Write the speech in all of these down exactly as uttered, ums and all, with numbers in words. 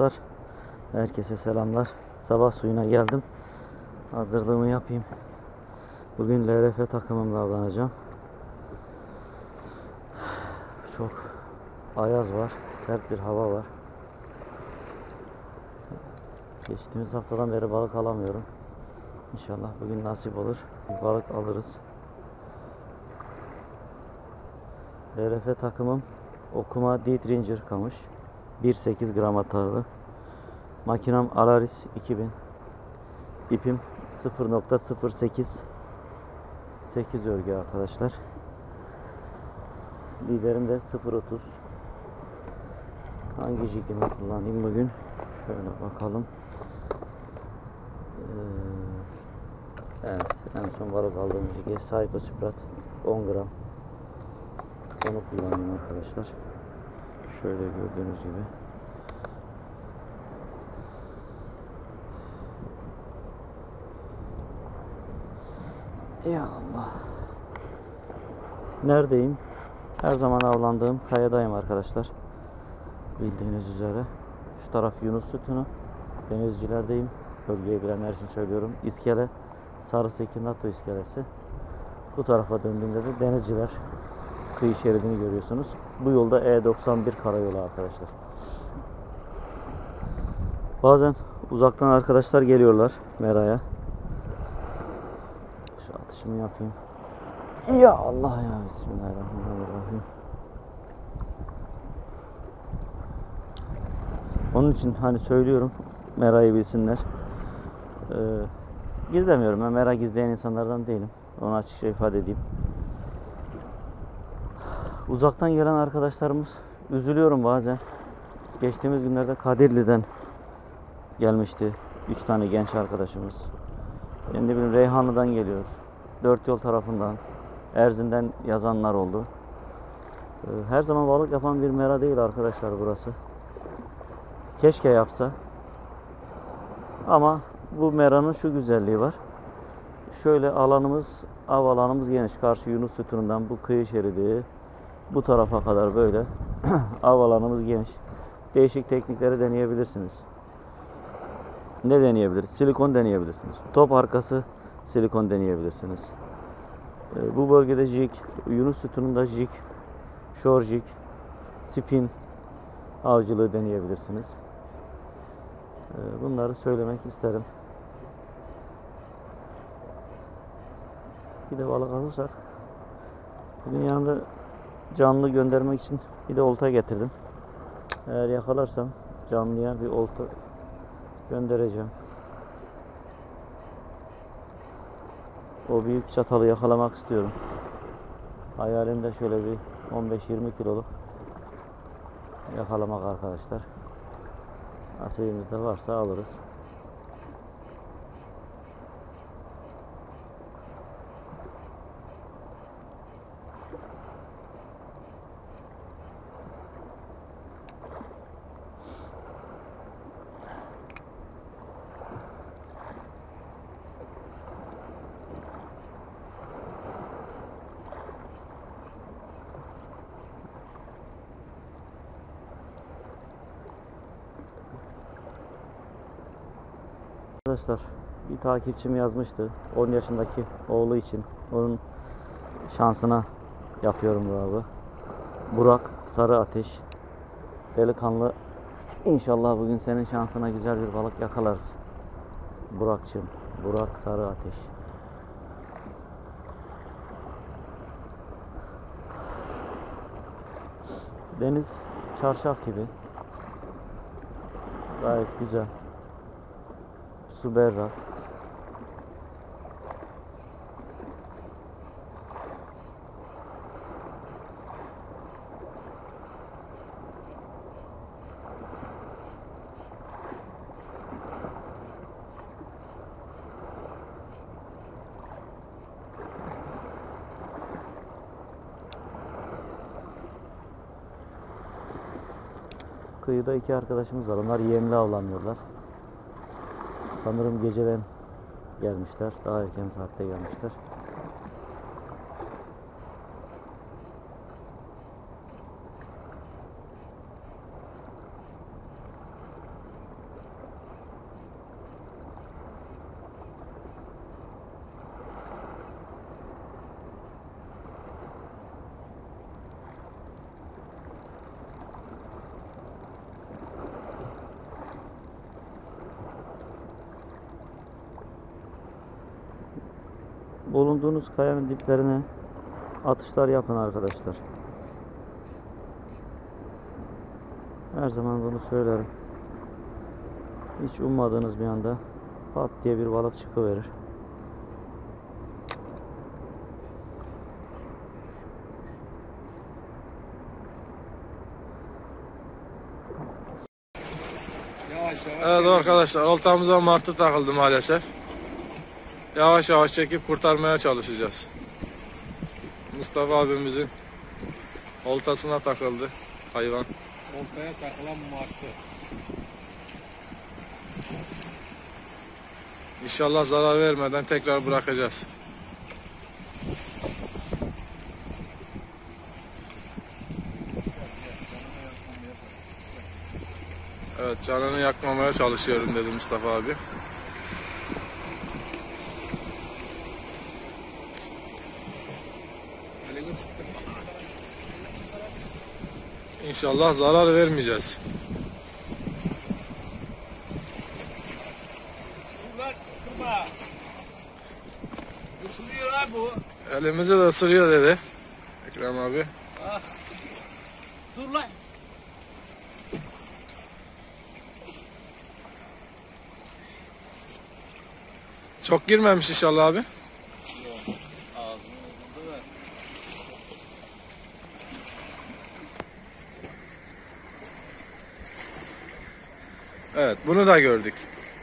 dostlar, herkese selamlar. Sabah suyuna geldim. Hazırlığımı yapayım. Bugün L R F takımımla avlanacağım. Çok ayaz var, sert bir hava var. Geçtiğimiz haftadan beri balık alamıyorum. İnşallah bugün nasip olur, bir balık alırız. L R F takımım Okuma Deep Ranger kamış. bir virgül sekiz gram atarlı. Makinam Alaris iki bin. İpim sıfır nokta sıfır sekiz sekiz örgü arkadaşlar. Liderim de sıfır nokta otuz. Hangi jigimi kullanayım bugün? Şöyle bakalım. Ee, evet, en son balık aldığım jigi Psycho Sprat on gram. Onu kullanıyorum arkadaşlar. Şöyle gördüğünüz gibi. Ya Allah. Neredeyim? Her zaman avlandığım kayadayım arkadaşlar. Bildiğiniz üzere. Şu taraf Yunus Sütunu. Denizcilerdeyim. Bölgeyi bilenler için söylüyorum. İskele. Sarısekin NATO iskelesi. Bu tarafa döndüğümde de Denizciler kıyı şeridini görüyorsunuz. Bu yolda E doksan bir karayolu arkadaşlar. Bazen uzaktan arkadaşlar geliyorlar meraya. Şu atışımı yapayım. Ya Allah ya, Bismillahirrahmanirrahim. Onun için hani söylüyorum, merayı bilsinler. Ee, gizlemiyorum, ben mera gizleyen insanlardan değilim. Onu açıkça ifade edeyim. Uzaktan gelen arkadaşlarımız, üzülüyorum bazen. Geçtiğimiz günlerde Kadirli'den gelmişti üç tane genç arkadaşımız. Ben de bileyim, Reyhanlı'dan geliyor. Dört yol tarafından, Erzin'den yazanlar oldu. Her zaman balık yapan bir mera değil arkadaşlar burası. Keşke yapsa. Ama bu meranın şu güzelliği var. Şöyle alanımız, av alanımız geniş. Karşı Yunus Sütunu'ndan bu kıyı şeridi, bu tarafa kadar böyle av alanımız geniş. Değişik teknikleri deneyebilirsiniz. Ne deneyebiliriz? Silikon deneyebilirsiniz. Top arkası silikon deneyebilirsiniz. Bu bölgede jig, Yunus Sütunu'nda jig, shore jig, spin avcılığı deneyebilirsiniz. Bunları söylemek isterim. Bir de balık alırsak, bugün yanında canlı göndermek için bir de olta getirdim. Eğer yakalarsam canlıya bir olta göndereceğim. O büyük çatalı yakalamak istiyorum. Hayalimde şöyle bir on beş yirmi kiloluk yakalamak arkadaşlar. Nasibimizde varsa alırız. Arkadaşlar, bir takipçim yazmıştı on yaşındaki oğlu için, onun şansına yapıyorum bu avı. Burak Sarı Ateş, delikanlı, İnşallah bugün senin şansına güzel bir balık yakalarız Burak'cığım. Burak Sarı Ateş. Deniz çarşaf gibi, gayet güzel. Su berrak. Kıyıda iki arkadaşımız var. Onlar yemli avlanıyorlar. Sanırım geceden gelmişler. Daha erken saatte gelmişler. bulunduğunuz kayanın diplerine atışlar yapın arkadaşlar. Her zaman bunu söylerim. Hiç ummadığınız bir anda pat diye bir balık çıkıverir. Evet arkadaşlar, oltamıza martı takıldı maalesef. Yavaş yavaş çekip kurtarmaya çalışacağız. Mustafa abimizin oltasına takıldı hayvan. Oltaya takılan martı. İnşallah zarar vermeden tekrar bırakacağız. Evet, canını yakmamaya çalışıyorum dedi Mustafa abi. İnşallah zarar vermeyeceğiz. Ulan ısırma. Isırıyor ha bu. Elimizi de ısırıyor dedi Ekrem abi. Ah. Dur lan. Çok girmemiş inşallah abi. Ağzını vurdu da. Evet, bunu da gördük.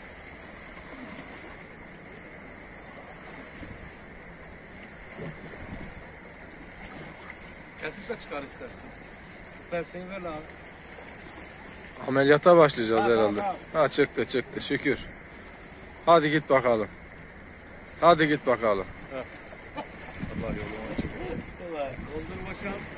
Kesip de çıkar istersen. Şu penseyi ver lan. Ameliyata başlayacağız Ha, herhalde. tamam, Ha, çıktı çıktı şükür. Hadi git bakalım. Hadi git bakalım. Allah yolunu açık etsin. Ulan doldur boşalt.